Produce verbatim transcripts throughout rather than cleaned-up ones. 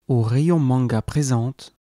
Au rayon manga présente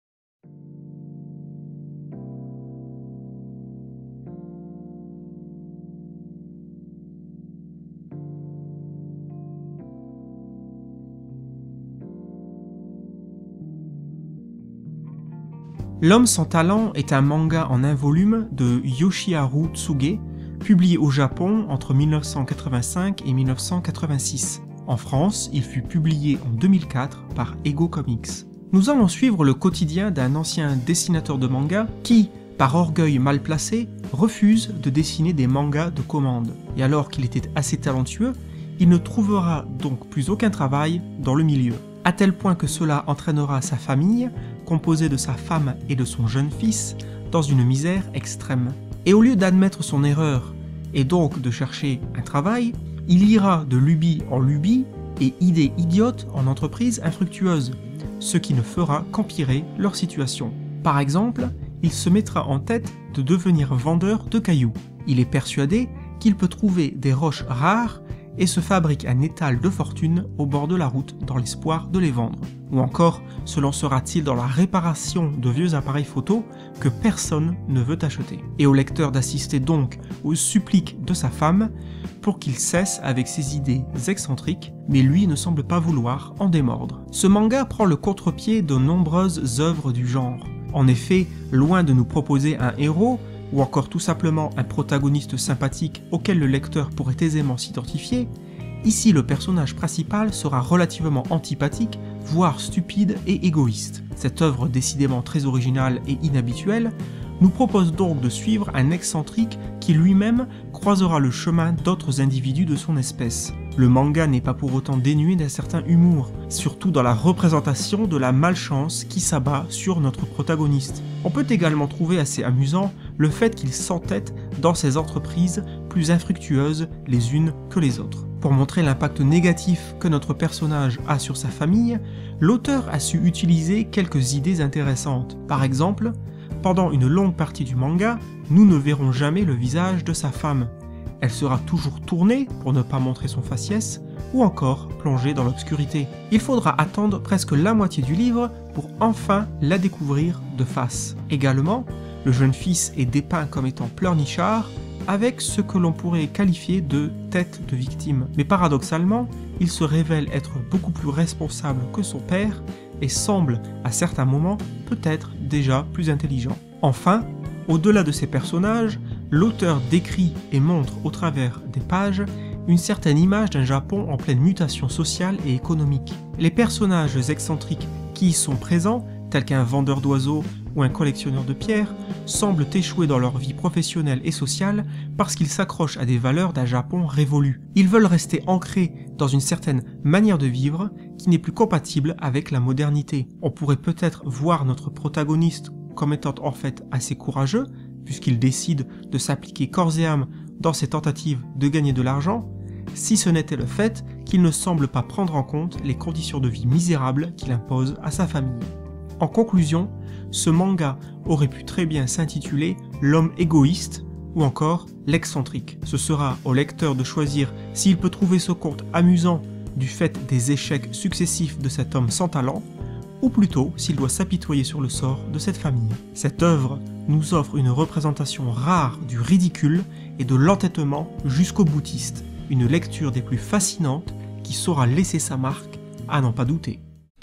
L'homme sans talent est un manga en un volume de Yoshiharu Tsuge, publié au Japon entre mille neuf cent quatre-vingt-cinq et mille neuf cent quatre-vingt-six. En France, il fut publié en deux mille quatre par Ego Comics. Nous allons suivre le quotidien d'un ancien dessinateur de manga qui, par orgueil mal placé, refuse de dessiner des mangas de commande. Et alors qu'il était assez talentueux, il ne trouvera donc plus aucun travail dans le milieu. À tel point que cela entraînera sa famille, composée de sa femme et de son jeune fils, dans une misère extrême. Et au lieu d'admettre son erreur, et donc de chercher un travail, il ira de lubie en lubie et idée idiote en entreprise infructueuse, ce qui ne fera qu'empirer leur situation. Par exemple, il se mettra en tête de devenir vendeur de cailloux. Il est persuadé qu'il peut trouver des roches rares et se fabrique un étal de fortune au bord de la route dans l'espoir de les vendre. Ou encore, se lancera-t-il dans la réparation de vieux appareils photo que personne ne veut acheter. Et au lecteur d'assister donc aux suppliques de sa femme pour qu'il cesse avec ses idées excentriques, mais lui ne semble pas vouloir en démordre. Ce manga prend le contre-pied de nombreuses œuvres du genre. En effet, loin de nous proposer un héros, ou encore tout simplement un protagoniste sympathique auquel le lecteur pourrait aisément s'identifier, ici le personnage principal sera relativement antipathique, voire stupide et égoïste. Cette œuvre décidément très originale et inhabituelle nous propose donc de suivre un excentrique qui lui-même croisera le chemin d'autres individus de son espèce. Le manga n'est pas pour autant dénué d'un certain humour, surtout dans la représentation de la malchance qui s'abat sur notre protagoniste. On peut également trouver assez amusant le fait qu'il s'entête dans ses entreprises plus infructueuses les unes que les autres. Pour montrer l'impact négatif que notre personnage a sur sa famille, l'auteur a su utiliser quelques idées intéressantes. Par exemple, pendant une longue partie du manga, nous ne verrons jamais le visage de sa femme. Elle sera toujours tournée pour ne pas montrer son faciès, ou encore plongée dans l'obscurité. Il faudra attendre presque la moitié du livre pour enfin la découvrir de face. Également, le jeune fils est dépeint comme étant pleurnichard, avec ce que l'on pourrait qualifier de tête de victime. Mais paradoxalement, il se révèle être beaucoup plus responsable que son père et semble, à certains moments, peut-être déjà plus intelligent. Enfin, au-delà de ces personnages, l'auteur décrit et montre au travers des pages une certaine image d'un Japon en pleine mutation sociale et économique. Les personnages excentriques qui y sont présents, tels qu'un vendeur d'oiseaux ou un collectionneur de pierres, semblent échouer dans leur vie professionnelle et sociale parce qu'ils s'accrochent à des valeurs d'un Japon révolu. Ils veulent rester ancrés dans une certaine manière de vivre qui n'est plus compatible avec la modernité. On pourrait peut-être voir notre protagoniste comme étant en fait assez courageux, puisqu'il décide de s'appliquer corps et âme dans ses tentatives de gagner de l'argent, si ce n'était le fait qu'il ne semble pas prendre en compte les conditions de vie misérables qu'il impose à sa famille. En conclusion, ce manga aurait pu très bien s'intituler « L'homme égoïste » ou encore « L'excentrique ». Ce sera au lecteur de choisir s'il peut trouver ce conte amusant du fait des échecs successifs de cet homme sans talent, ou plutôt s'il doit s'apitoyer sur le sort de cette famille. Cette œuvre nous offre une représentation rare du ridicule et de l'entêtement jusqu'au boutiste, une lecture des plus fascinantes qui saura laisser sa marque, à n'en pas douter.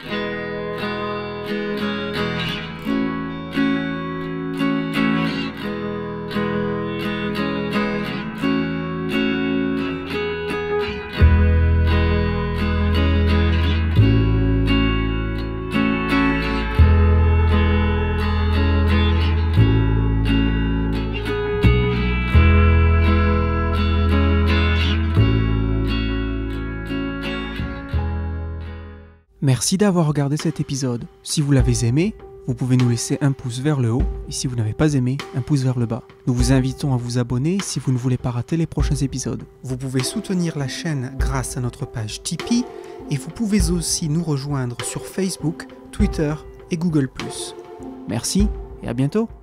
Merci d'avoir regardé cet épisode. Si vous l'avez aimé, vous pouvez nous laisser un pouce vers le haut, et si vous n'avez pas aimé, un pouce vers le bas. Nous vous invitons à vous abonner si vous ne voulez pas rater les prochains épisodes. Vous pouvez soutenir la chaîne grâce à notre page Tipeee, et vous pouvez aussi nous rejoindre sur Facebook, Twitter et Google plus. Merci, et à bientôt.